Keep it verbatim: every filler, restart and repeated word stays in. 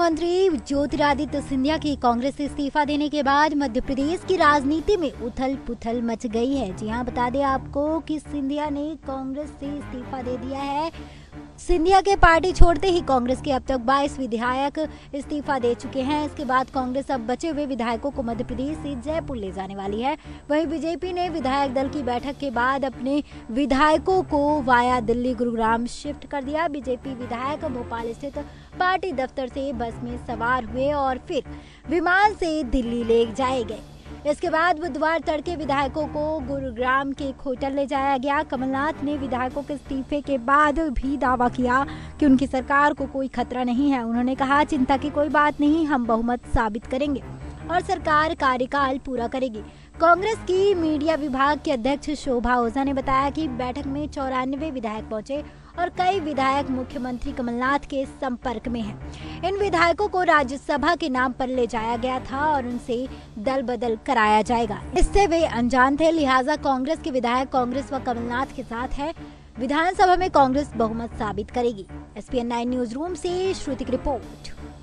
मुख्यमंत्री ज्योतिरादित्य सिंधिया की कांग्रेस से इस्तीफा देने के बाद मध्य प्रदेश की राजनीति में उथल पुथल मच गई है। जी हां, बता दें आपको कि सिंधिया ने कांग्रेस से इस्तीफा दे दिया है। सिंधिया के पार्टी छोड़ते ही कांग्रेस के अब तक बाईस विधायक इस्तीफा दे चुके हैं। इसके बाद कांग्रेस अब बचे हुए विधायकों को मध्य प्रदेश से जयपुर ले जाने वाली है। वहीं बीजेपी ने विधायक दल की बैठक के बाद अपने विधायकों को वाया दिल्ली गुरुग्राम शिफ्ट कर दिया। बीजेपी विधायक भोपाल स्थित पार्टी दफ्तर से बस में सवार हुए और फिर विमान से दिल्ली ले जाए गए। इसके बाद बुधवार तड़के विधायकों को गुरुग्राम के एक होटल ले जाया गया। कमलनाथ ने विधायकों के इस्तीफे के बाद भी दावा किया कि उनकी सरकार को कोई खतरा नहीं है। उन्होंने कहा, चिंता की कोई बात नहीं, हम बहुमत साबित करेंगे और सरकार कार्यकाल पूरा करेगी। कांग्रेस की मीडिया विभाग के अध्यक्ष शोभा ओझा ने बताया कि बैठक में चौरानवे विधायक पहुंचे और कई विधायक मुख्यमंत्री कमलनाथ के संपर्क में हैं। इन विधायकों को राज्यसभा के नाम पर ले जाया गया था और उनसे दल बदल कराया जाएगा। इससे वे अनजान थे, लिहाजा कांग्रेस के विधायक कांग्रेस व कमलनाथ के साथ है। विधानसभा में कांग्रेस बहुमत साबित करेगी। S P N nine news room से श्रुति की रिपोर्ट।